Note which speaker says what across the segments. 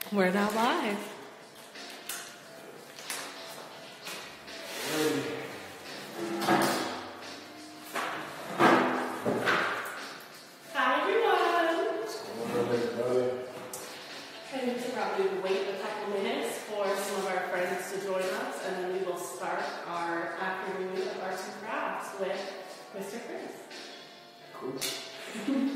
Speaker 1: We're now live. Hi everyone.
Speaker 2: What's going on, everybody?
Speaker 1: I need to probably wait a couple minutes for some of our friends to join us, and then we will start our afternoon of arts and crafts with Mr. Chris.
Speaker 2: Cool.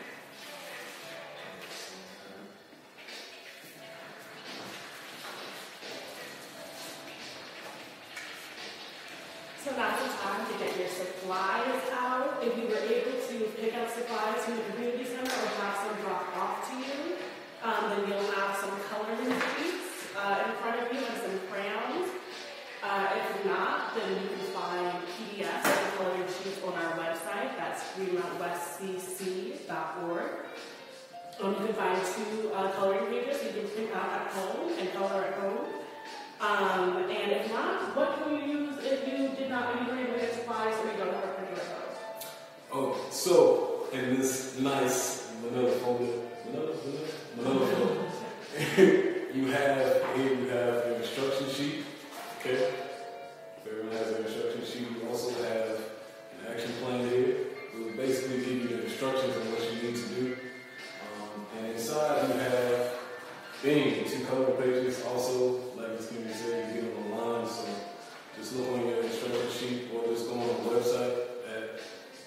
Speaker 1: So now's the time to get your supplies out. If you were able to pick up supplies from the community center or have some dropped off to you, then you'll have some coloring sheets in front of you and some crayons. If not, then you can find PDFs and coloring sheets on our website. That's GreenmountWestCC.org. You can find two coloring pages you can print out at home and color at home. And if not, what can you use if you did not maybe bring your supplies or you don't have a printer at home?
Speaker 2: Oh, so in this nice manila folder, you have your instruction sheet. Okay, everyone has an instruction sheet. You also have an action plan here. It will basically give you the instructions on what you need to do. And inside you have two color pages. Also, like Ms. Kimmy said, you get them online. So just look on your instruction sheet or just go on the website at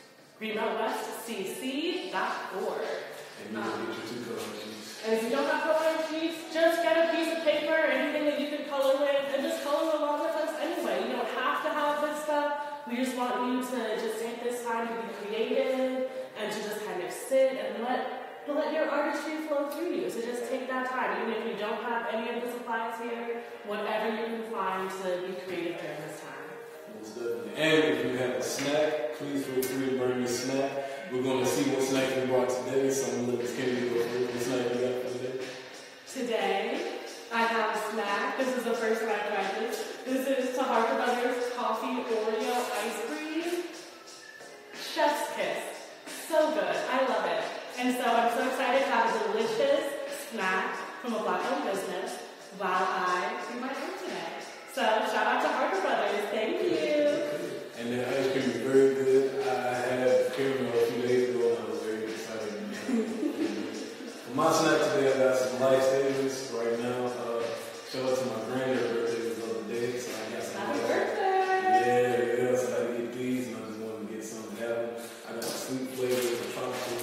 Speaker 1: GreenmountWestCC.org.
Speaker 2: and you can get your two color sheets.
Speaker 1: And if you don't have coloring sheets, just get a piece of paper, anything that you can color with, and just color along with us anyway. You don't have to have this stuff. We just want you to just take this time to be creative and to just kind of sit and let your artistry flow through you. So just take that time. Even if you don't have any of the supplies here, whatever you can find to be creative during this time.
Speaker 2: Most definitely. And if you have a snack, please feel free to bring your snack. We're going to see what snack we brought today. So I'm going to let Ms. Kimmy go through what snack we got for today.
Speaker 1: Today, I have a snack. This is the first time I tried this. This is Taharka Brothers Coffee Oreo Ice Cream. Chef's kiss. So good. I love it. And so I'm so excited to have a delicious snack from a Black-owned business while I do my work today. So shout out to Harker Brothers. Thank you.
Speaker 2: And the ice cream is very good. I had caramel a few days ago and I was very excited. For my snack today, I got some lifesavers right now. Shout out to my granddad's birthday was the other day, so I got some.
Speaker 1: Happy birthday!
Speaker 2: Yeah, so I had to get these and I just wanted to get some to have them. I got some sweet flavors and tropical.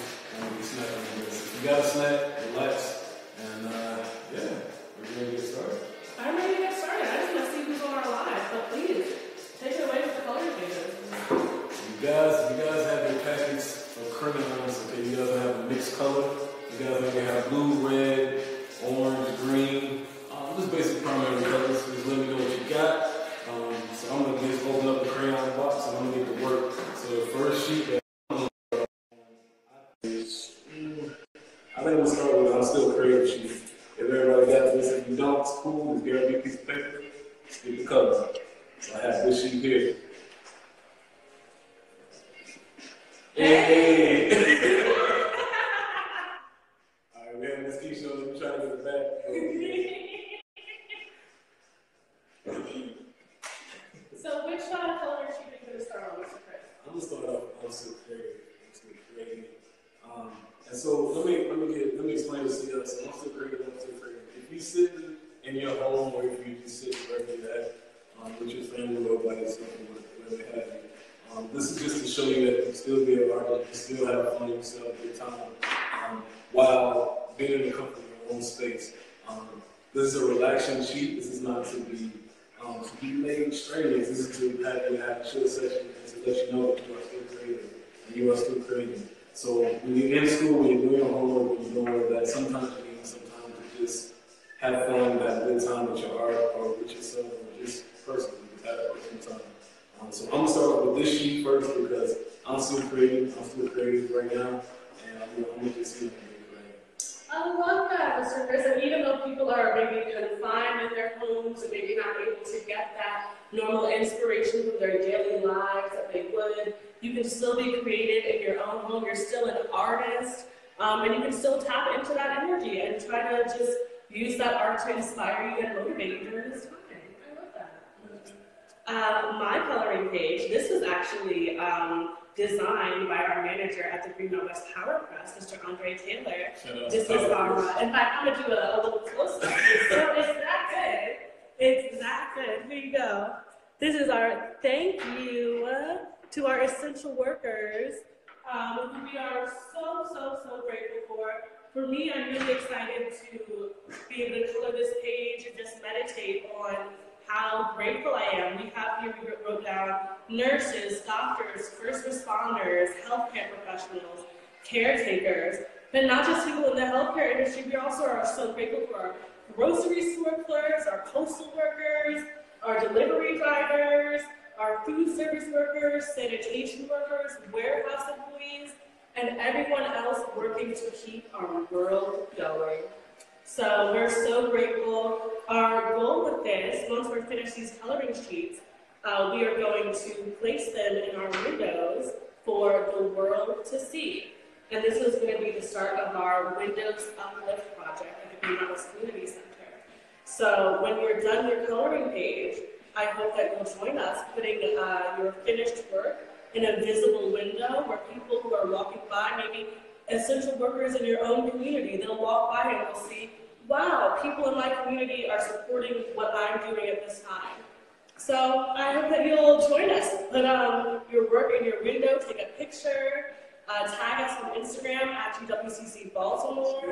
Speaker 2: If you got a snack, relax, and yeah, we're ready to get started.
Speaker 1: I'm ready to get started. I just want to see who's on our live, but please, take it away with the coloring pages.
Speaker 2: You guys have your packets of crayons, okay? You guys have a mixed color. You guys have blue, red, orange, green. Just basic primary colors. Just let me know what you got. So I'm going to just open up the crayon box and I'm going to get to work. So the first sheet that I think we'll start with I'm Still Creative sheet. If everybody got this, if you don't, it's cool. Just grab me a piece of paper, just get the colors. So I have this sheet here. Hey! Alright, we have Miss Keisha. Let me try to get it back.
Speaker 1: So which coloring sheet are you going to start on, Mr. Chris?
Speaker 2: I'm going to start off with I'm Still Creative. And so let me explain this to you. So I'm still creative. If you sit in your home or if you just sit wherever you're at, with your family or by yourself or whatever they have you, this is just to show you that you can still be an artist, you can still have fun, you can still have a good time, while being in the comfort of your own space. This is a relaxing sheet. This is not to be made strenuous. This is to have you have a chill session and to let you know that you are still creative and you are still creating. So when you're in school, when you're doing your homework, when you're doing all that, sometimes you need some time to just have fun, have a good time with your art or with yourself or just personally, just have a personal time. So I'm going to start off with this sheet first because I'm still creative right now, and I'm going to just see if I can get creative.
Speaker 1: I love that, Mr. Chris. And even though people are maybe confined in their homes and maybe not able to get that normal inspiration from their daily lives that they would, you can still be creative in your own home. You're still an artist, and you can still tap into that energy and try to just use that art to inspire you and motivate you during this time. I love that. My coloring page, this was actually designed by our manager at the Greenmount West Power Press, Mr. Andre Taylor. This is in fact, I'm gonna do a little close-up. So it's that good. It's that good. Here you go. This is our thank you to our essential workers, who we are so grateful for. For me, I'm really excited to be able to color this page and just meditate on how grateful I am. We have here, we wrote down nurses, doctors, first responders, healthcare professionals, caretakers, but not just people in the healthcare industry. We also are so grateful for our grocery store clerks, our postal workers, our delivery drivers, our food service workers, sanitation workers, warehouse employees, and everyone else working to keep our world going. So we're so grateful. Our goal with this, once we're finished these coloring sheets, we are going to place them in our windows for the world to see. And this is going to be the start of our Windows Uplift project at the Greenmount West Community Center. So when you're done your coloring page, I hope that you'll join us putting your finished work in a visible window where people who are walking by, maybe essential workers in your own community, they'll walk by and they'll see, wow, people in my community are supporting what I'm doing at this time. So I hope that you'll join us. Put your work in your window, take a picture, tag us on Instagram at GWCC Baltimore.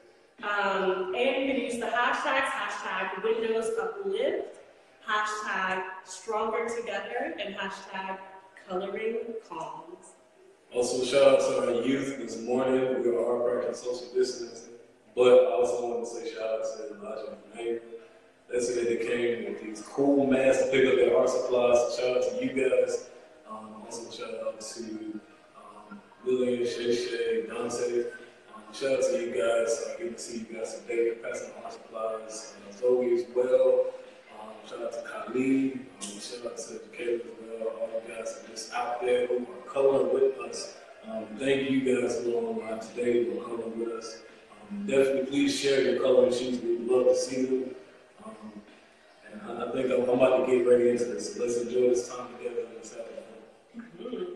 Speaker 1: And you can use the hashtags, hashtag Windows Uplift, hashtag Stronger Together, and hashtag Coloring Calms.
Speaker 2: Also, shout out to our youth this morning. We are practicing social distancing, but I also want to say shout out to Elijah and Nate. They said they came with these cool masks to pick up their art supplies. So shout out to you guys. Also, shout out to Lillian, Shay, Dante. Shout out to you guys. I get to see you guys today. Passing art supplies. Zoe as well. Shout out to Khalid. Shout out to Caleb as well. All you guys are just out there who are coloring with us. Thank you guys who are online today who are coloring with us. Definitely please share your coloring sheets. We'd love to see them. And I think I'm about to get ready into this. So let's enjoy this time together and let's have fun. Mm-hmm.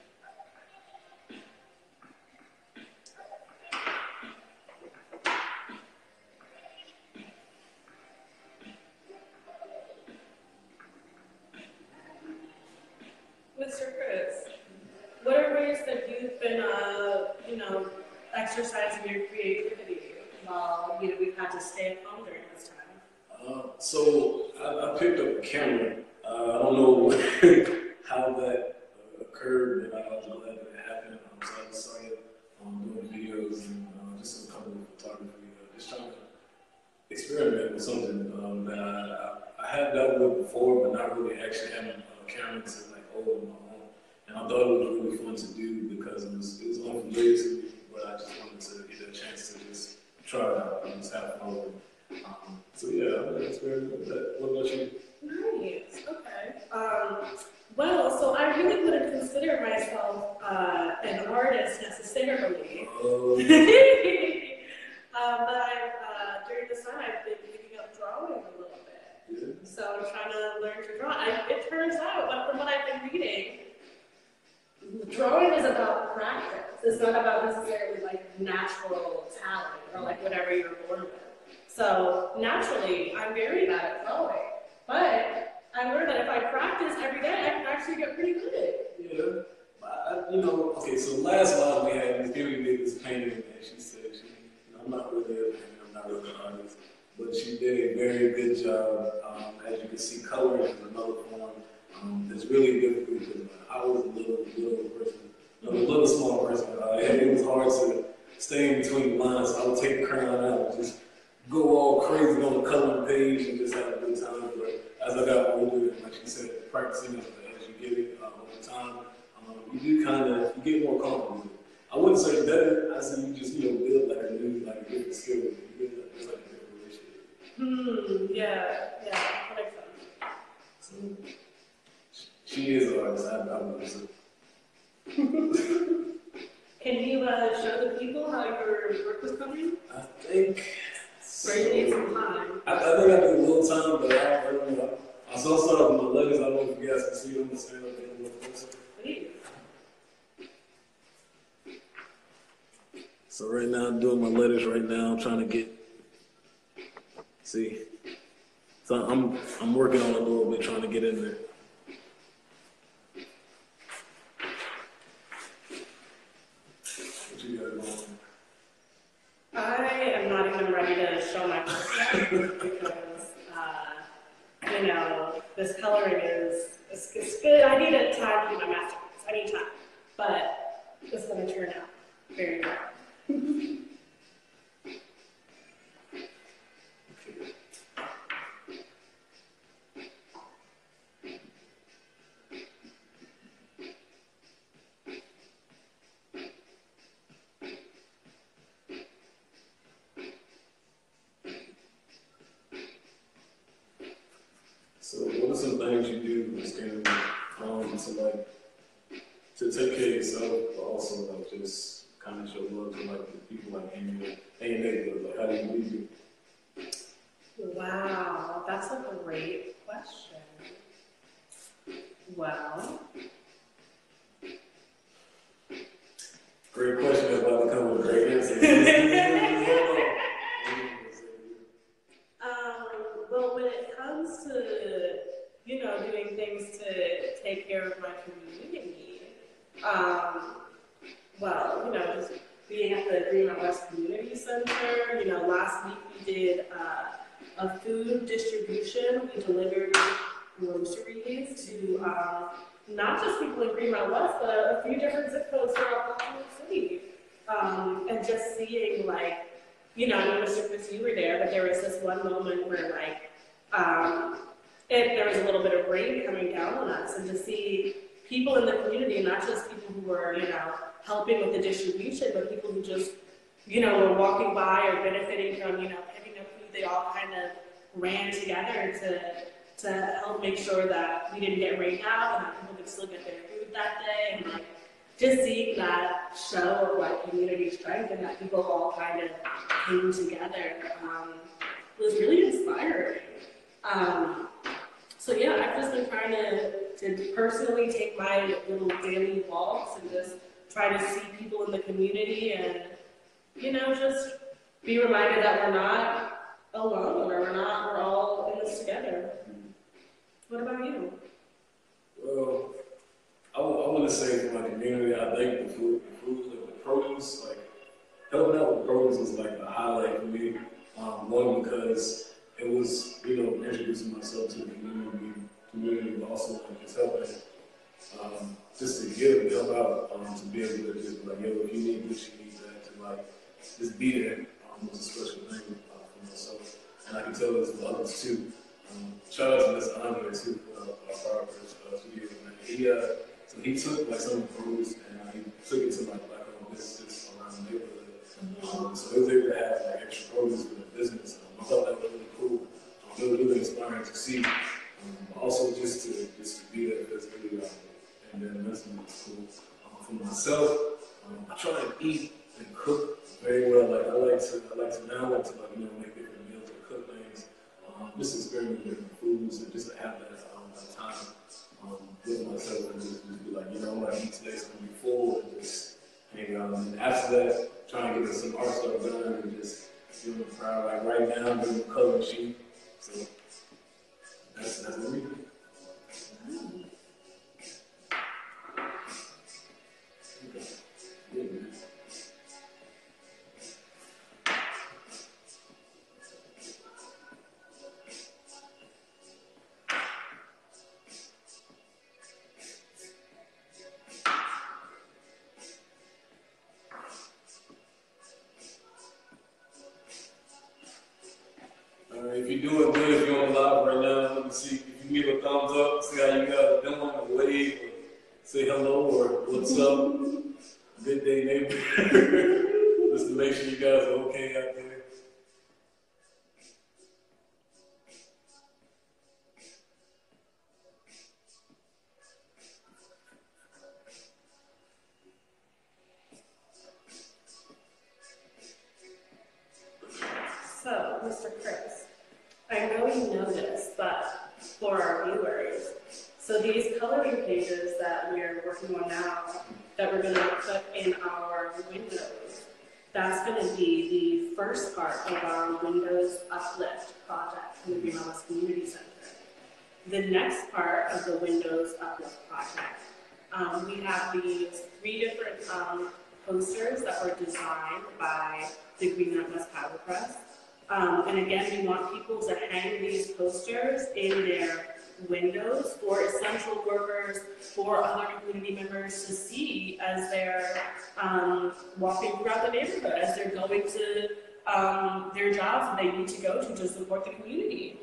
Speaker 1: Mr. Chris, what are ways that you've been, exercising your creativity while, we've had to stay at home during this time?
Speaker 2: So I picked up a camera. I don't know how that occurred, but I was glad that it happened. So I just started doing videos and just a couple of photography, just trying to experiment with something that I have dealt with before, but not really actually having a camera to hold on my own. And I thought it was really fun to do because it was unfamiliar to me, but I just wanted to get a chance to just try it out and just have fun with it. So yeah, I'm gonna experiment with that. What about you?
Speaker 1: Nice. Okay. Well, so I really wouldn't consider myself an artist necessarily. But during this time, I've been picking up drawing a little bit. Yeah. So I'm trying to learn to draw. It turns out, from what I've been reading, drawing is about practice. It's not about necessarily natural talent or whatever you're born with. So naturally, I'm very bad at drawing, but I learned that if I practice every day, I can actually get pretty good.
Speaker 2: Yeah, okay. So last live we had Miss Gary did this painting, and she said, I'm not really a painter, I'm not really an artist, but she did a very good job. As you can see, coloring is another form. It's really difficult because I was a little person, a little small person. It was hard to stay in between the lines. I would take the crayon out and just go all crazy on the coloring page and just have a good time. But as I got older, like she said, practicing as you get it over time, you do you get more comfortable with it. I wouldn't say better. I say you just build a different skill. You build a different relationship.
Speaker 1: Yeah, that makes sense.
Speaker 2: So she is an artist. I would say.
Speaker 1: Can you show the people how your work was coming?
Speaker 2: I think
Speaker 1: Or you need some time?
Speaker 2: I think I need a little time, but I saw some of my letters. I don't know if you guys can see them. Stand up there a little closer.
Speaker 1: Please.
Speaker 2: So right now I'm doing my letters right now. I'm trying to get, see. So I'm working on it a little bit, trying to get in there. What you got going on?
Speaker 1: I am not even ready to show my work yet because, you know, this coloring it's good. I need a time to do my masterpiece. I need time. But it's going to turn out very well.
Speaker 2: So what are some things you do, Ms. Kennedy, to take care of yourself, but also like just kind of show love to like the people like in your neighborhood? Like how do you lead you?
Speaker 1: Wow, that's a great question. Well,
Speaker 2: Great question. I'm about to come with a great answer.
Speaker 1: well, when it comes to, you know, doing things to take care of my community, well, you know, just being at the Greenmount West Community Center, you know, last week we did a food distribution. We delivered groceries to not just people in Greenmount West, but a few different zip codes throughout the city. And just seeing, like, you know, I know Mr. Chris, you were there, but there was this one moment where, like, there was a little bit of rain coming down on us, and to see people in the community, not just people who were, you know, helping with the distribution, but people who just, you know, were walking by or benefiting from, you know, picking up food. They all kind of ran together to help make sure that we didn't get rained out and that people could still get their food that day. And like just seeing that show of like community strength and that people all kind of came together was really inspiring. So yeah, I've just been trying to personally take my little daily walks and just try to see people in the community and, you know, just be reminded that we're not alone or we're all in this together. What about you?
Speaker 2: Well, I want to say for my community, I think the produce, like helping out with produce is like a highlight for me. One, because it was, you know, introducing myself to the community, but also like just helping, just to give and help out, to be able to just be like, yo, if you need this, you need that, to like just be there was a special thing for myself, and I can tell this for others too. Shout out to Mr. Andre too, our barber, so he took like some produce and he took it to like black-owned businesses around the neighborhood. So they was able to have like extra produce for the business. I thought that was really cool. It was really inspiring to see. But also just to be there physically and then mentally was cool. For myself, I try to eat and cook very well. Like I like to now like you know, make different meals or cook things. Just experiment with different foods and just to have that time with myself and just be like, you know, I'm gonna eat today, so I'm gonna be full and just hang out. And after that, trying to get some art stuff done and just doing the crowd. Like right now, I'm doing color sheet. So that's what we do. Yeah, man. If you're doing good, if you're on live right now, let me see. If you give a thumbs up, see how you got them on the wave, or say hello, or what's up, good day, neighbor. Just to make sure you guys are okay out there.
Speaker 1: So, Mr. Chris. I know you know this, but for our viewers, so these coloring pages that we're working on now, that we're going to put in our windows, that's going to be the first part of our Windows Uplift project in the Greenmount West Community Center. The next part of the Windows Uplift project, we have these 3 different posters that were designed by the Greenmount West Power Press. And again, we want people to hang these posters in their windows for essential workers, for other community members to see as they're walking throughout the neighborhood, as they're going to their jobs that they need to go to support the community.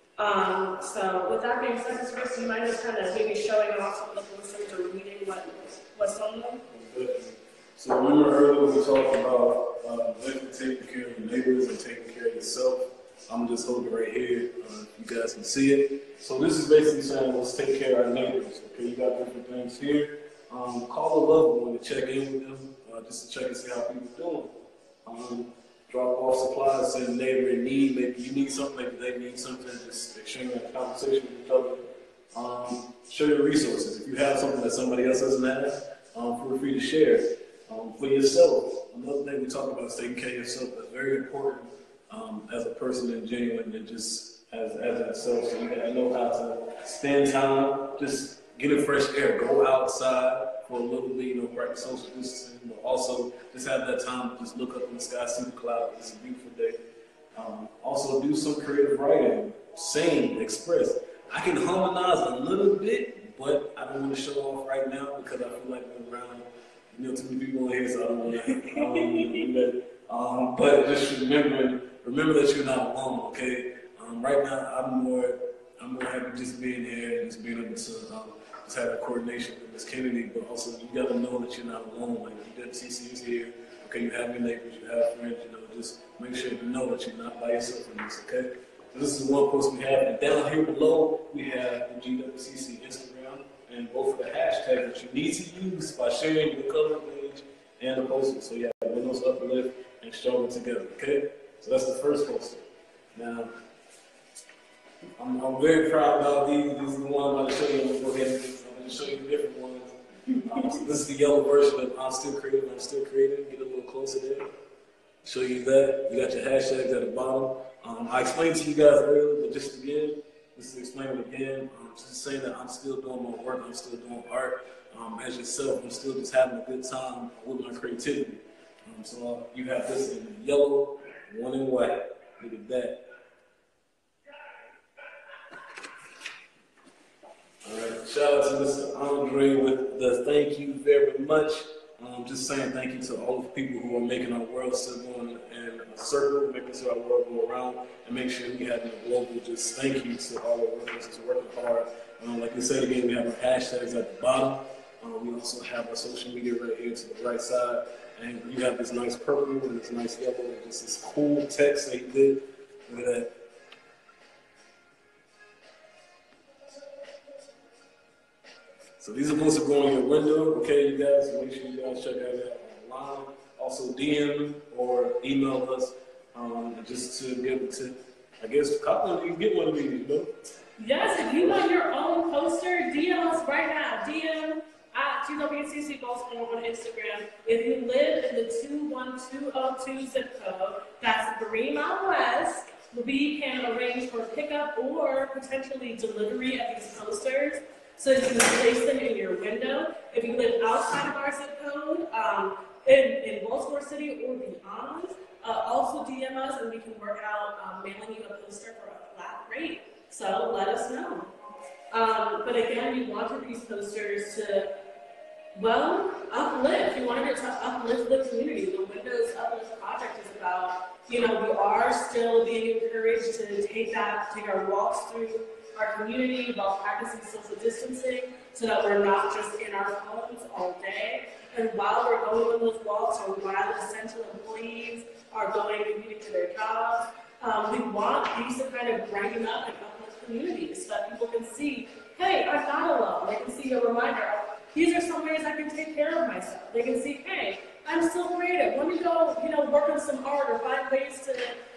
Speaker 1: So with that being said, Mr. Brooks, do you mind just kind of maybe showing off some of the posters or reading what's on them?
Speaker 2: So remember earlier we talked about taking care of your neighbors and taking care of yourself. I'm just holding right here. You guys can see it. So this is basically saying let's take care of our neighbors. Okay, you got different things here. Call a loved one to check in with them, just to check and see how people are doing. Drop off supplies to a neighbor in need. Maybe you need something, maybe they need something. Just exchange a conversation with each other. Show your resources. If you have something that somebody else doesn't have, feel free to share. For yourself, another thing we talk about is taking care of yourself. That's very important as a person and genuine and just as itself. So you gotta know how to spend time, just get in fresh air, go outside for a little bit, practice social distancing, but also just have that time to just look up in the sky, see the clouds. It's a beautiful day. Also do some creative writing, sing, express. I can harmonize a little bit, but I don't want to show off right now because I feel like we're around too many people in here, so I don't want to do that. But just remember that you're not alone, okay? Right now, I'm more happy just being here and just being able to just have that coordination with Ms. Kennedy, but also you got to know that you're not alone. Like GWCC is here, okay? You have your neighbors, you have friends, just make sure you know that you're not by yourself in this, okay? So this is one post we have, and down here below, we have the GWCC Instagram. And both of the hashtags that you need to use by sharing the color page and the poster. So yeah, Windows Uplift and Stronger Together, okay? So that's the first poster. Now, I'm very proud about these. These are the ones I'm going to show you. I'm going to show you the different ones. So this is the yellow version of I'm Still Creating. Get a little closer there. Show you that. You got your hashtags at the bottom. I explained to you guys earlier, but just again, just to explain it again, just saying that I'm still doing my work, I'm still doing art. As yourself, I'm still just having a good time with my creativity. So you have this in yellow, one in white. Look at that. All right, shout out to Mr. Andre with the thank you very much. Just saying thank you to all the people who are making our world still going in a circle, making sure our world go around, and make sure we have a global just thank you to all the workers who are working hard. Like we said again, we have our hashtags at the bottom. We also have our social media right here to the right side. And you have this nice purple and this nice yellow and just this cool text that you did. Look at that. So these are supposed to go on your window, okay, you guys? So make sure you guys check that out online. Also DM or email us just to be able to, I guess, copy. You can get one of these,
Speaker 1: Yes, if you want your own poster, DM us right now. DM at GWCC Baltimore on Instagram. If you live in the 21202 zip code, that's Greenmount West, we can arrange for pickup or potentially delivery of these posters. So you can place them in your window. If you live outside of our zip code, in Baltimore City or beyond, also DM us and we can work out mailing you a poster for a flat rate. So let us know. But again, we wanted these posters to, well, uplift. We wanted it to uplift the community. The Windows Uplift project is about, we are still being encouraged to take our walks through our community while practicing social distancing so that we're not just in our homes all day. And while we're going on those walks or while essential employees are going and getting to their jobs, we want these to kind of brighten up and uplift communities so that people can see, hey, I'm not alone. They can see a reminder, these are some ways I can take care of myself. They can see, hey, I'm still creative. Let me go, work on some art or find ways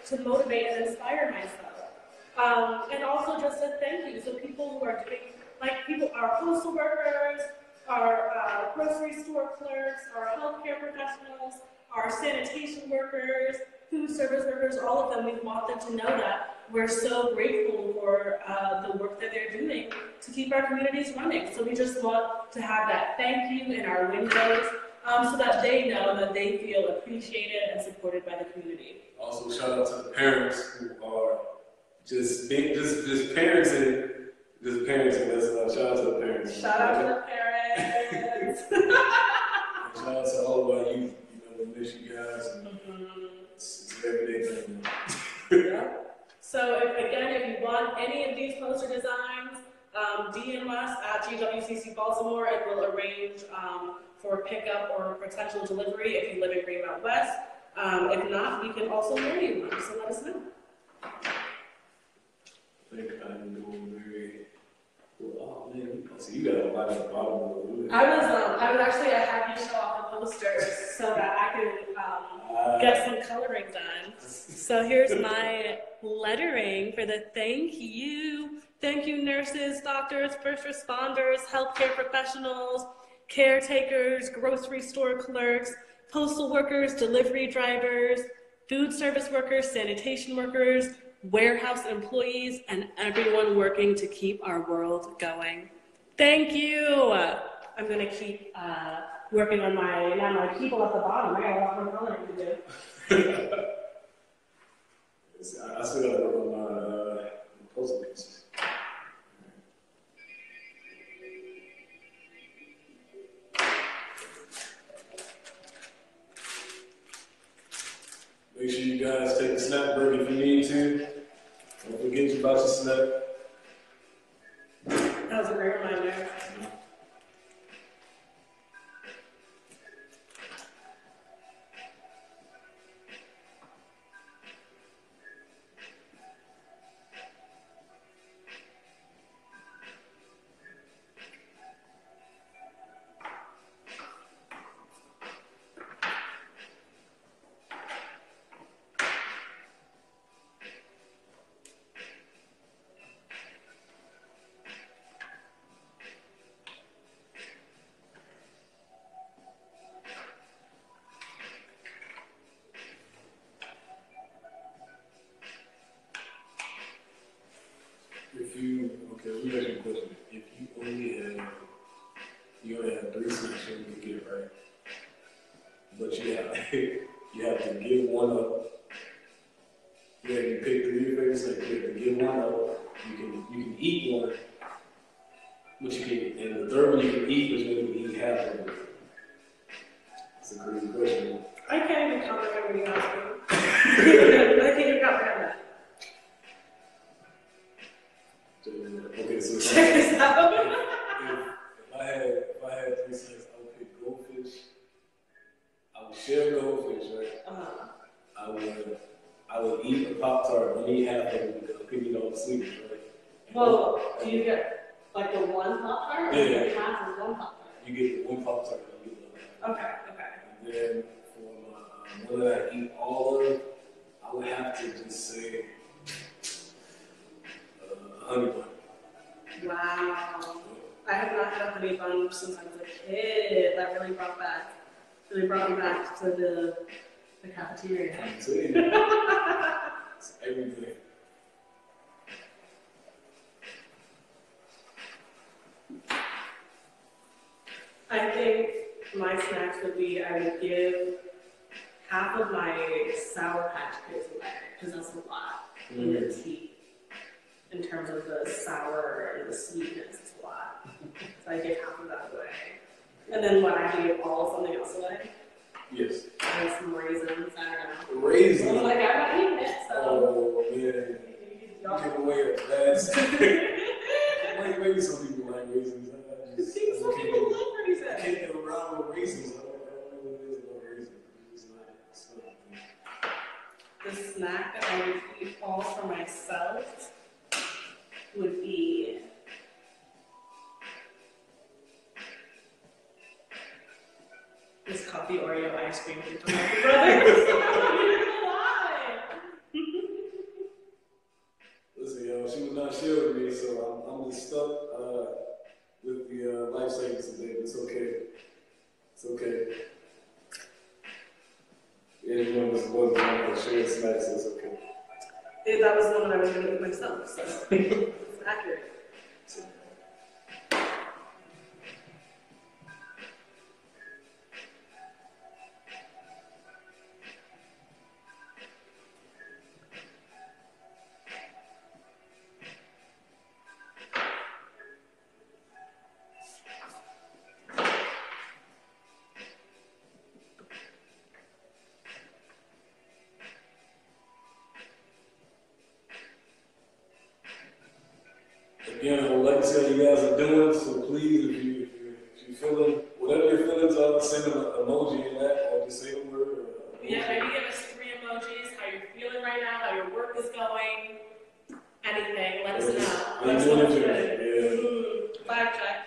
Speaker 1: to motivate and inspire myself. And also just a thank you. So people who are doing, our postal workers, our grocery store clerks, our healthcare professionals, our sanitation workers, food service workers, all of them, we want them to know that we're so grateful for the work that they're doing to keep our communities running. So we just want to have that thank you in our windows so that they know that they feel appreciated and supported by the community.
Speaker 2: Also, shout out to the parents who are just parents and that's shout out to the parents.
Speaker 1: Shout out to the parents.
Speaker 2: Shout out to all of our youth. We miss you guys. And it's an everyday thing.
Speaker 1: Yeah. So if you want any of these poster designs, DM us at GWCC Baltimore, and we'll arrange for pickup or potential delivery if you live in Greenmount West. If not, we can also mail you one, so let us know.
Speaker 2: I think I'm doing very well. Oh man, so you got a lot at the bottom.
Speaker 1: I was actually had you show off the posters so that I could get some coloring done. So here's my lettering for the thank you. Thank you, nurses, doctors, first responders, healthcare professionals, caretakers, grocery store clerks, postal workers, delivery drivers, food service workers, sanitation workers, warehouse employees, and everyone working to keep our world going. Thank you. I'm going to keep working on my people at the bottom. I got a lot more coloring to do.
Speaker 2: I still got to work on my postal pieces. Make sure you guys take a snack break if you need to. Don't forget about your snack.
Speaker 1: That was a great reminder.
Speaker 2: Let me ask you a question. If you only have 3 snacks, you can get it right. But you have to give one up. You pick 3 of your favorite snacks. You have to give one up. You can eat one, but and the third one you can eat, but you can eat half of it. It's a crazy question.
Speaker 1: I can't even comprehend what you asked me. I can't even comprehend that.
Speaker 2: Okay, so
Speaker 1: check this out.
Speaker 2: If I had 3 snacks, I would pick goldfish. I would share goldfish, right? I would eat a Pop-Tart and eat half of it because I'm picking all the sweets, right?
Speaker 1: Well, do you get like the one Pop-Tart? Or
Speaker 2: Yeah.
Speaker 1: half of one Pop-Tart?
Speaker 2: You get the one Pop-Tart and you get the other.
Speaker 1: Okay.
Speaker 2: And then for my one that I eat all of, I would have to just say honey bun.
Speaker 1: Wow. I have not had a honey bun since I was a kid. That really brought me back to the cafeteria.
Speaker 2: I'm telling you. It's everything.
Speaker 1: I think my snacks would be, I would give half of my Sour Patch Kids away, because that's a lot in your teeth. In terms of the sour and the sweetness, it's a lot. So I give half of that away. And then what, I give all of something else away?
Speaker 2: Yes.
Speaker 1: And some raisins, I don't know.
Speaker 2: Raisins?
Speaker 1: I'm like, I'm not eating it, so.
Speaker 2: Oh, man. You give away a bad maybe some people like raisins.
Speaker 1: Some people love raisins.
Speaker 2: I can't get around with raisins. I don't know what it is about raisins. It's not.
Speaker 1: The snack that I would eat all for myself would be this coffee Oreo ice cream from my brothers. I'm not gonna lie.
Speaker 2: she was not sharing with me, so I'm just stuck with the life savings today. It's okay. It's okay. Anyone was going to share snacks, so it's okay.
Speaker 1: Yeah, that was the one I was going to eat myself, so it's accurate.
Speaker 2: Again, I would like to see how you guys are doing, so please, if you're feeling, whatever your feelings are, send an emoji in that, or just say the word.
Speaker 1: Yeah, maybe give us 3 emojis, how you're feeling right now, how your work is going, anything, let us know. Let us know what's good. Vibe check.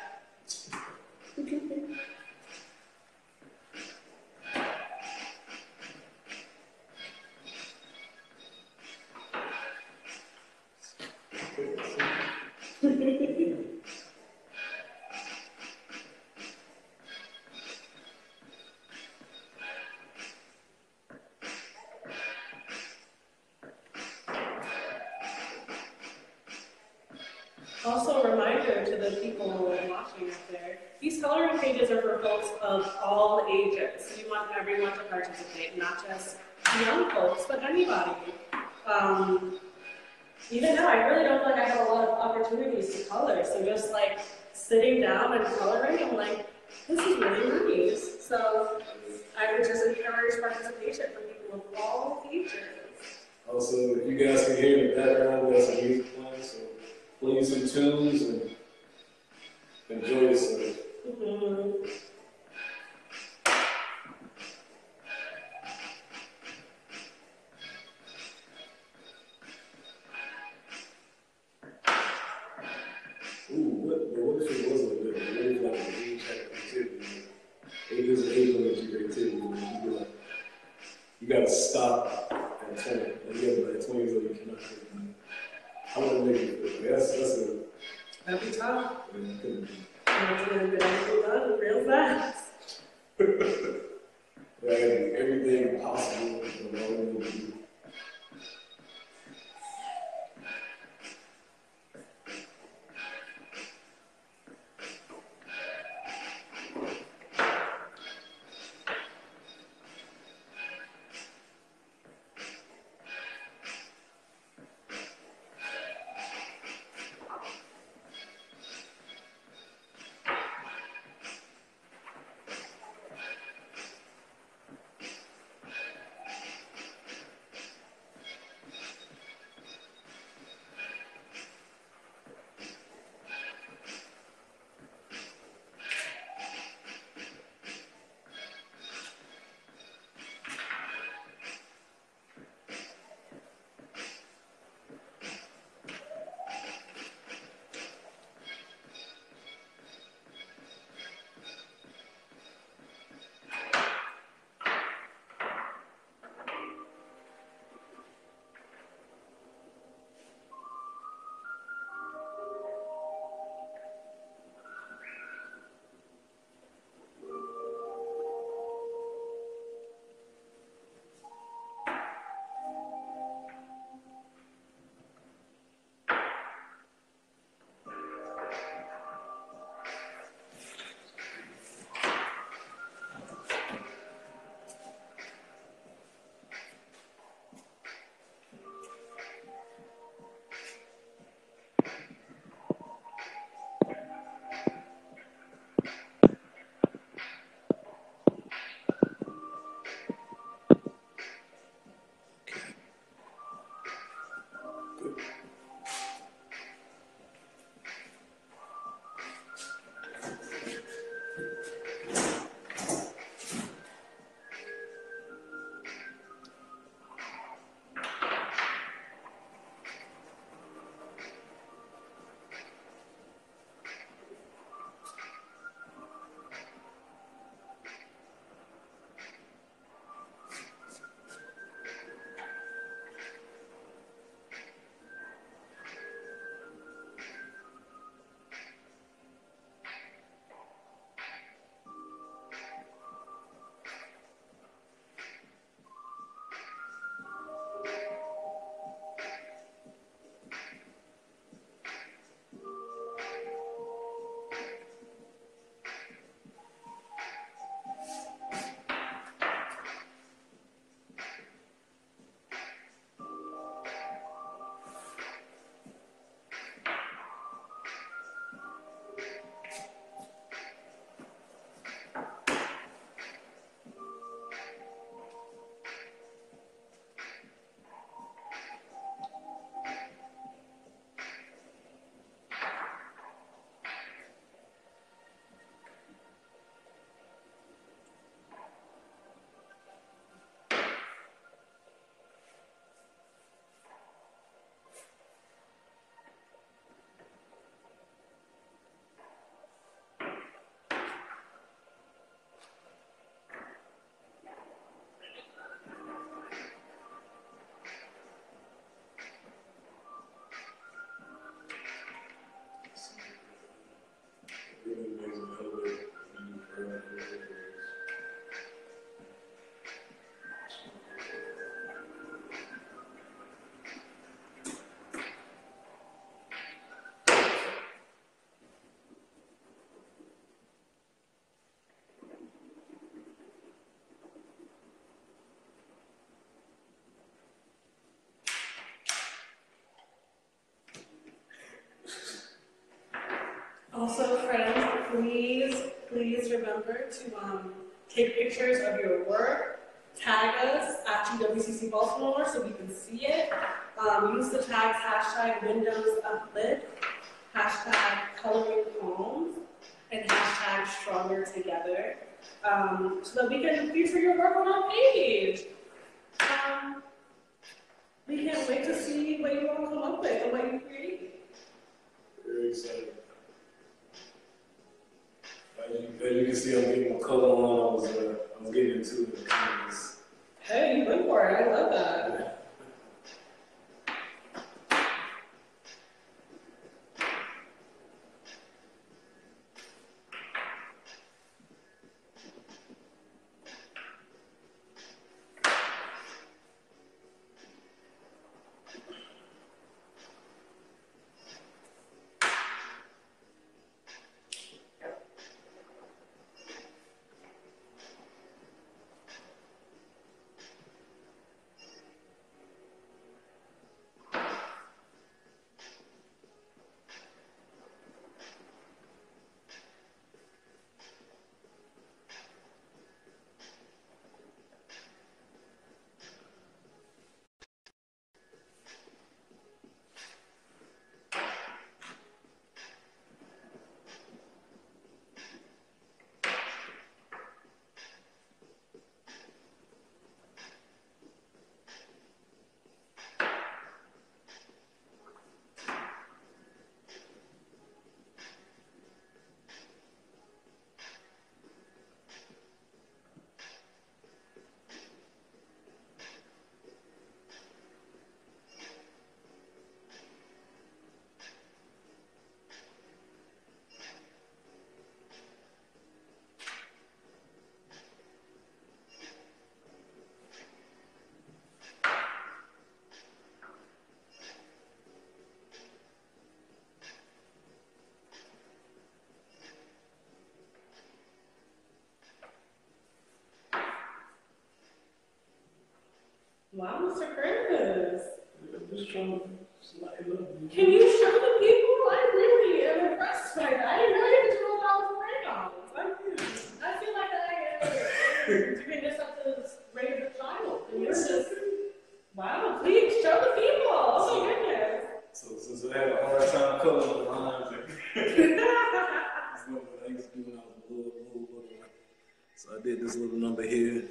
Speaker 1: Also, a reminder to the people watching up there, these coloring pages are for folks of all ages. We want everyone to participate, not just young folks, but anybody. Even now, I really don't feel like I have a lot of opportunities to color, so just like sitting down and coloring, I'm like, this is really nice. So I would just encourage participation from people of all ages.
Speaker 2: Also, if you guys can hear in the background, we have some music playing, so play some tunes and enjoy yourself. What if it wasn't good? What if like an age activity? There's an age limit to creativity. You gotta stop at 20. And you have like 20 years old, you cannot create. I want to make it. That's a.
Speaker 1: That'd be tough.
Speaker 2: Yeah, it couldn't be.
Speaker 1: That's going to get everything done real fast.
Speaker 2: Everything possible.
Speaker 1: Also, friends, please remember to take pictures of your work, tag us at GWCC Baltimore so we can see it. Use the tags hashtag Windows Uplift, hashtag Coloring Homes, and hashtag Stronger Together, so that we can feature your work on our page. We can't wait to see what you all come up with and what you create.
Speaker 2: Very excited. As you can see, I'm getting my color on. I was getting into the comments.
Speaker 1: Hey, you went for it. I love that. Wow, Mr. Curtis.
Speaker 2: I'm just trying to slide up.
Speaker 1: Can you show the people? I really am impressed by that. I didn't know you could do all that with Legos. I feel like I am doing this at the rate of a child. And you're just, wow, please show the people. Oh my goodness.
Speaker 2: So since I had a hard time coloring the lines, that's what I used to do when I was a little. So I did this little number here.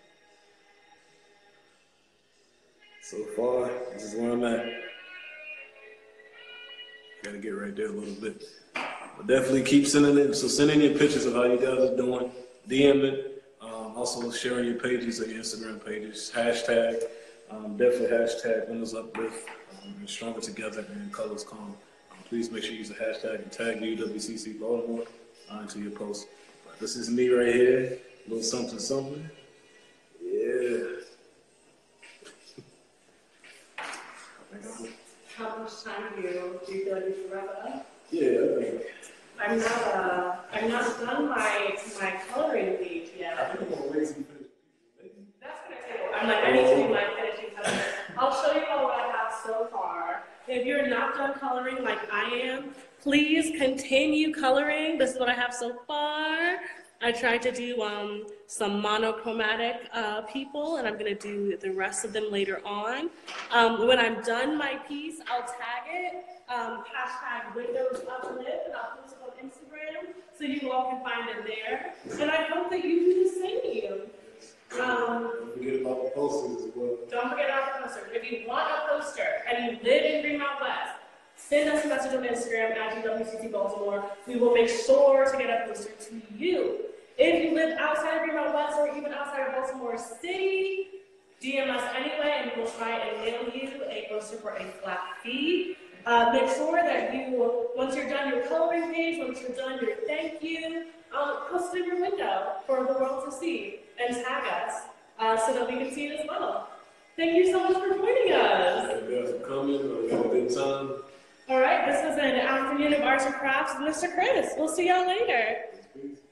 Speaker 2: So far, this is where I'm at. Gotta get right there a little bit. But definitely keep sending it. So send in your pictures of how you guys are doing. DM it. Also sharing your pages or your Instagram pages. Hashtag, definitely hashtag Windows Uplift. And Stronger Together and Colors Calm. Please make sure you use the hashtag and tag GWCC Baltimore into your post. But this is me right here. A little something, something. Yeah.
Speaker 1: How much time do you feel like you should wrap it up?
Speaker 2: Yeah, I think.
Speaker 1: I'm not done my coloring page yet.
Speaker 2: I think I'm gonna wait some
Speaker 1: That's gonna take. I need to do my finishing touches. I'll show you all what I have so far. If you're not done coloring like I am, please continue coloring. This is what I have so far. I tried to do some monochromatic people, and I'm going to do the rest of them later on. When I'm done my piece, I'll tag it, hashtag Windows Uplift, and I'll post it on Instagram so you all can find it there. And I hope that you do the same.
Speaker 2: Don't forget about the posters as well.
Speaker 1: Don't forget about the poster. If you want a poster and you live in Greenmount West, send us a message on Instagram at GWCC Baltimore. We will make sure to get a poster to you. If you live outside of Greenmount West or even outside of Baltimore City, DM us anyway and we will try and mail you a poster for a flat fee. Make sure that you, once you're done your coloring page, once you're done your thank you, post it in your window for the world to see and tag us so that we can see it as well. Thank you so much for joining us.
Speaker 2: Thank you guys for coming. We had a good time.
Speaker 1: All right, this was an afternoon of arts and crafts with Mr. Chris. We'll see y'all later.
Speaker 2: Peace.